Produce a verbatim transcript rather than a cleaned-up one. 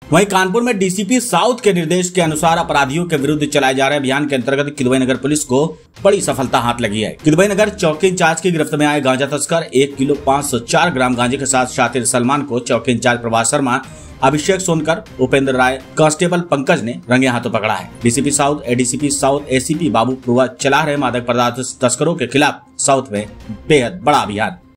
वहीं कानपुर में DCP south के निर्देश के अनुसार अपराधियों के विरुद्ध चलाए जा रहे अभियान के अंतर्गत किदवई नगर पुलिस को बड़ी सफलता हाथ लगी है। किदवई नगर चौकी इंचार्ज की गिरफ्त में आए गांजा तस्कर एक किलो पाँच सौ चार ग्राम गांजे के साथ शातिर सलमान को चौकी इंचार्ज प्रभास शर्मा, अभिषेक सोनकर, उपेंद्र राय, कांस्टेबल पंकज ने रंगे हाथों पकड़ा है। DCP south, ADCP south, ACP Babu Purwa चला रहे मादक पदार्थ तस्करों के खिलाफ साउथ में बेहद बड़ा अभियान।